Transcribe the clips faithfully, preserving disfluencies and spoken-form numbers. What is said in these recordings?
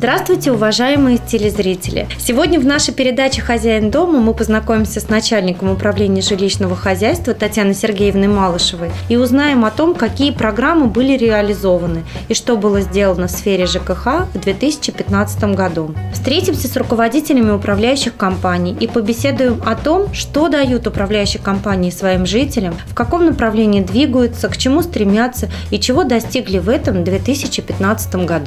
Здравствуйте, уважаемые телезрители! Сегодня в нашей передаче «Хозяин дома» мы познакомимся с начальником управления жилищного хозяйства Татьяной Сергеевной Малышевой и узнаем о том, какие программы были реализованы и что было сделано в сфере ЖКХ в две тысячи пятнадцатом году. Встретимся с руководителями управляющих компаний и побеседуем о том, что дают управляющие компании своим жителям, в каком направлении двигаются, к чему стремятся и чего достигли в этом две тысячи пятнадцатом году.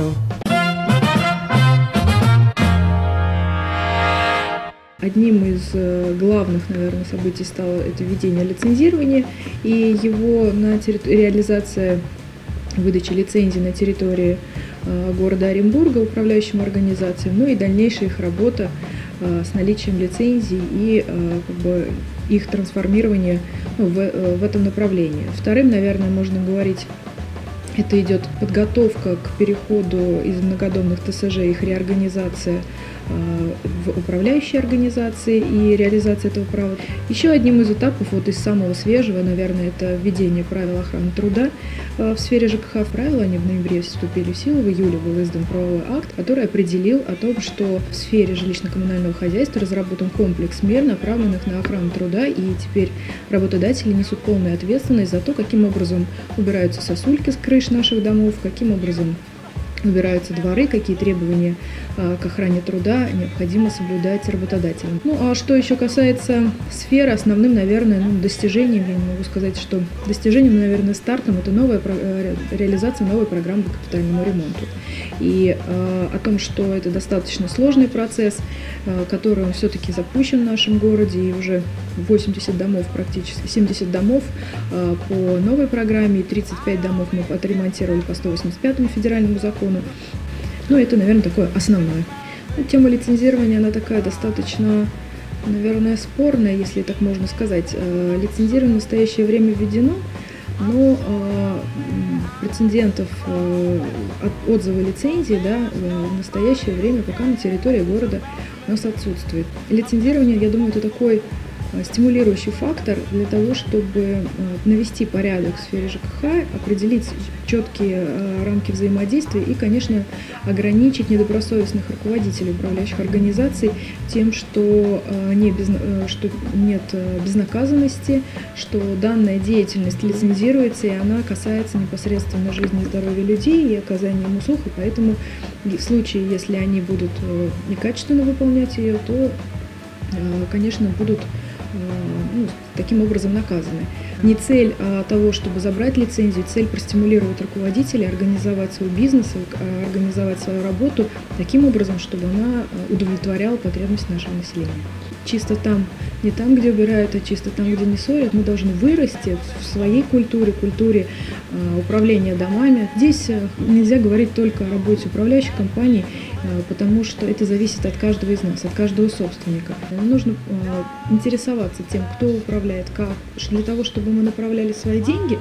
Одним из главных, наверное, событий стало это введение лицензирования и его на территории, реализация выдачи лицензий на территории города Оренбурга управляющим организациям, ну и дальнейшая их работа с наличием лицензий и как бы, их трансформирование ну, в, в этом направлении. Вторым, наверное, можно говорить, это идет подготовка к переходу из многодомных ТСЖ, их реорганизация в управляющие организации и реализация этого права. Еще одним из этапов, вот из самого свежего, наверное, это введение правил охраны труда в сфере ЖКХ. Правила, они в ноябре вступили в силу, в июле был издан правовой акт, который определил о том, что в сфере жилищно-коммунального хозяйства разработан комплекс мер, направленных на охрану труда, и теперь работодатели несут полную ответственность за то, каким образом убираются сосульки с крыш наших домов, каким образом убираются дворы, какие требования а, к охране труда необходимо соблюдать работодателям. Ну а что еще касается сферы, основным, наверное, ну, достижением, я не могу сказать, что достижением, наверное, стартом, это новая реализация новой программы по капитальному ремонту. И а, о том, что это достаточно сложный процесс, а, который он все-таки запущен в нашем городе, и уже восемьдесят домов, практически семьдесят домов а, по новой программе, и тридцать пять домов мы отремонтировали по сто восемьдесят пятому федеральному закону. Ну, это, наверное, такое основное. Ну, тема лицензирования, она такая достаточно, наверное, спорная, если так можно сказать. Лицензирование в настоящее время введено, но прецедентов отзыва лицензии да, в настоящее время пока на территории города у нас отсутствует. Лицензирование, я думаю, это такой стимулирующий фактор для того, чтобы навести порядок в сфере ЖКХ, определить четкие рамки взаимодействия и, конечно, ограничить недобросовестных руководителей управляющих организаций тем, что, не без, что нет безнаказанности, что данная деятельность лицензируется, и она касается непосредственно жизни и здоровья людей и оказания им услуг, и поэтому в случае, если они будут некачественно выполнять ее, то, конечно, будут ну, таким образом наказаны. Не цель а, того, чтобы забрать лицензию, цель простимулировать руководителей, организовать свой бизнес, организовать свою работу таким образом, чтобы она удовлетворяла потребности нашего населения. Чисто там, не там, где убирают, а чисто там, где не ссорят, мы должны вырасти в своей культуре, культуре э, управления домами. Здесь э, нельзя говорить только о работе управляющих компаний, э, потому что это зависит от каждого из нас, от каждого собственника. Нам нужно э, интересоваться тем, кто управляет, как, для того, чтобы мы направляли свои деньги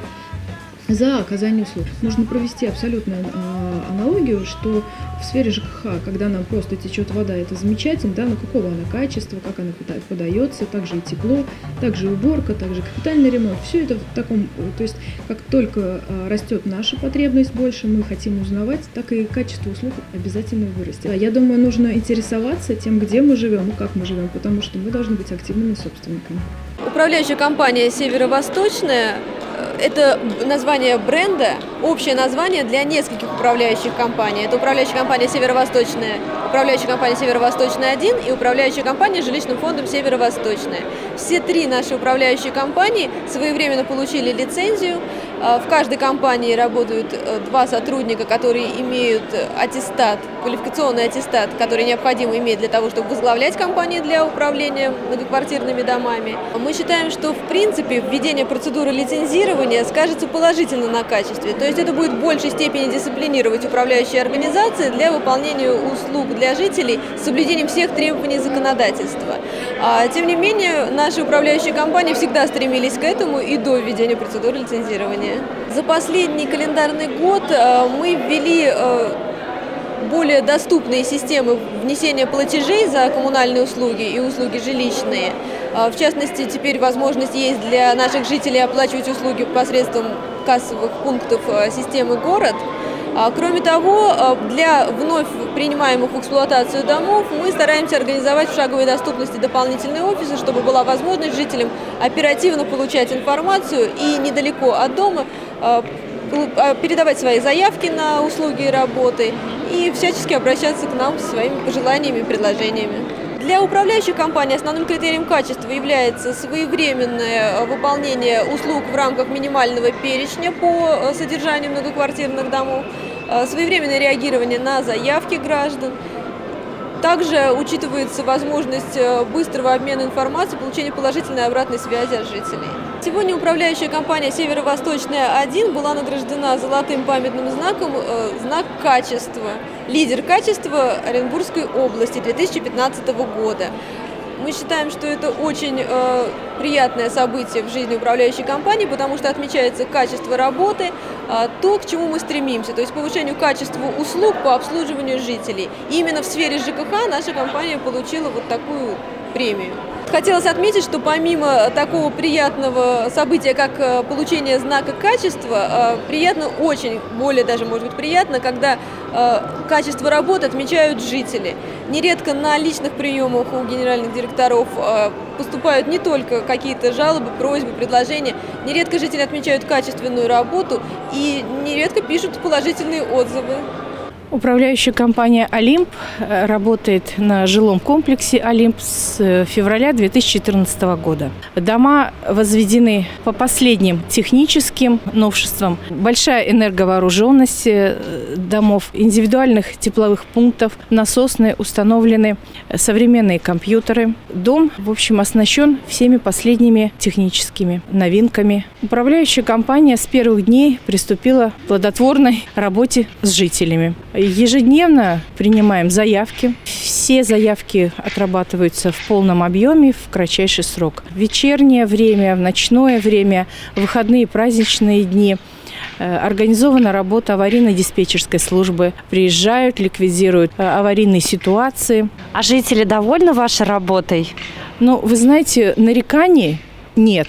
за оказание услуг. Нужно провести абсолютную э, аналогию, что в сфере ЖКХ, когда нам просто течет вода, это замечательно, да, но какого она качества, как она подается, также и тепло, также и уборка, также капитальный ремонт, все это в таком, то есть как только э, растет наша потребность больше, мы хотим узнавать, так и качество услуг обязательно вырастет. Я думаю, нужно интересоваться тем, где мы живем и как мы живем, потому что мы должны быть активными собственниками. Управляющая компания «Северо-Восточная» – это название бренда, общее название для нескольких управляющих компаний. Это управляющая компания «Северо-Восточная», управляющая компания «Северо-Восточная один» и управляющая компания жилищным фондом «Северо-Восточная». Все три наши управляющие компании своевременно получили лицензию. В каждой компании работают два сотрудника, которые имеют аттестат, квалификационный аттестат, который необходимо иметь для того, чтобы возглавлять компании для управления многоквартирными домами. Мы считаем, что в принципе введение процедуры лицензирования скажется положительно на качестве. То есть это будет в большей степени дисциплинировать управляющие организации для выполнения услуг для жителей с соблюдением всех требований законодательства. Тем не менее, наши управляющие компании всегда стремились к этому и до введения процедуры лицензирования. За последний календарный год мы ввели более доступные системы внесения платежей за коммунальные услуги и услуги жилищные. В частности, теперь возможность есть для наших жителей оплачивать услуги посредством кассовых пунктов системы «Город». Кроме того, для вновь принимаемых в эксплуатацию домов мы стараемся организовать в шаговой доступности дополнительные офисы, чтобы была возможность жителям оперативно получать информацию и недалеко от дома передавать свои заявки на услуги и работы и всячески обращаться к нам со своими пожеланиями и предложениями. Для управляющих компаний основным критерием качества является своевременное выполнение услуг в рамках минимального перечня по содержанию многоквартирных домов, своевременное реагирование на заявки граждан. Также учитывается возможность быстрого обмена информацией, получения положительной обратной связи от жителей. Сегодня управляющая компания «Северо-Восточная один» была награждена золотым памятным знаком «Знак качества», лидер качества Оренбургской области две тысячи пятнадцатого года. Мы считаем, что это очень э, приятное событие в жизни управляющей компании, потому что отмечается качество работы, э, то, к чему мы стремимся, то есть повышению качества услуг по обслуживанию жителей. И именно в сфере ЖКХ наша компания получила вот такую премию. Хотелось отметить, что помимо такого приятного события, как получение знака качества, приятно, очень, более даже может быть приятно, когда качество работы отмечают жители. Нередко на личных приемах у генеральных директоров поступают не только какие-то жалобы, просьбы, предложения. Нередко жители отмечают качественную работу и нередко пишут положительные отзывы. Управляющая компания «Олимп» работает на жилом комплексе «Олимп» с февраля две тысячи четырнадцатого года. Дома возведены по последним техническим новшествам. Большая энерговооруженность домов, индивидуальных тепловых пунктов, насосные, установлены современные компьютеры. Дом, в общем, оснащен всеми последними техническими новинками. Управляющая компания с первых дней приступила к плодотворной работе с жителями. Ежедневно принимаем заявки. Все заявки отрабатываются в полном объеме в кратчайший срок. В вечернее время, в ночное время, в выходные и праздничные дни организована работа аварийно-диспетчерской службы. Приезжают, ликвидируют аварийные ситуации. А жители довольны вашей работой? Ну, вы знаете, нареканий нет.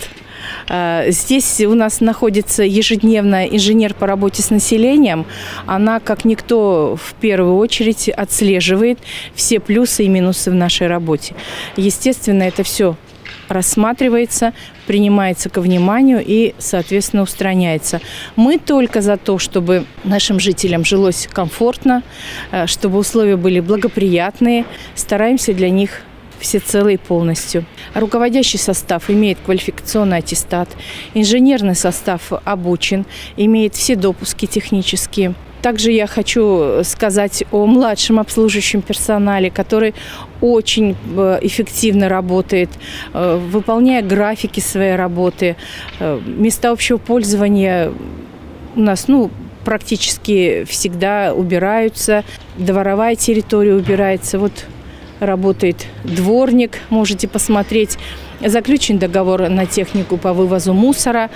Здесь у нас находится ежедневно инженер по работе с населением. Она, как никто, в первую очередь отслеживает все плюсы и минусы в нашей работе. Естественно, это все рассматривается, принимается ко вниманию и, соответственно, устраняется. Мы только за то, чтобы нашим жителям жилось комфортно, чтобы условия были благоприятные, стараемся для них всецело и полностью. Руководящий состав имеет квалификационный аттестат, инженерный состав обучен, имеет все допуски технические. Также я хочу сказать о младшем обслуживающем персонале, который очень эффективно работает, выполняя графики своей работы. Места общего пользования у нас, ну, практически всегда убираются, дворовая территория убирается. Вот работает дворник, можете посмотреть. Заключен договор на технику по вывозу мусора,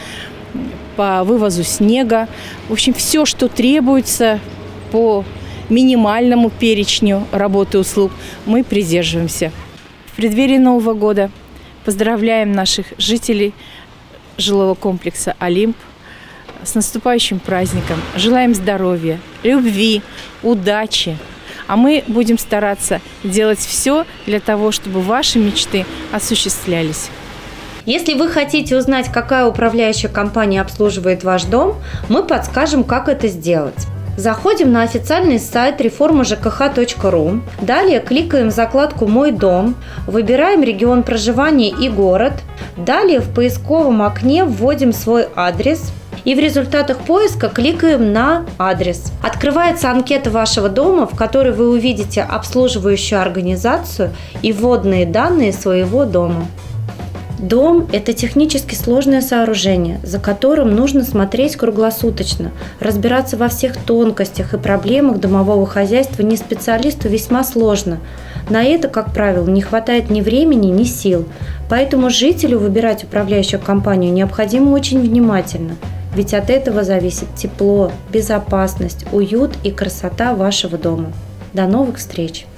по вывозу снега. В общем, все, что требуется по минимальному перечню работы и услуг, мы придерживаемся. В преддверии Нового года поздравляем наших жителей жилого комплекса «Олимп» с наступающим праздником. Желаем здоровья, любви, удачи. А мы будем стараться делать все для того, чтобы ваши мечты осуществлялись. Если вы хотите узнать, какая управляющая компания обслуживает ваш дом, мы подскажем, как это сделать. Заходим на официальный сайт реформа жэ ка ха точка ру. Далее кликаем в закладку «Мой дом», выбираем регион проживания и город. Далее в поисковом окне вводим свой адрес. И в результатах поиска кликаем на адрес. Открывается анкета вашего дома, в которой вы увидите обслуживающую организацию и вводные данные своего дома. Дом – это технически сложное сооружение, за которым нужно смотреть круглосуточно. Разбираться во всех тонкостях и проблемах домового хозяйства не специалисту весьма сложно. На это, как правило, не хватает ни времени, ни сил. Поэтому жителю выбирать управляющую компанию необходимо очень внимательно. Ведь от этого зависит тепло, безопасность, уют и красота вашего дома. До новых встреч!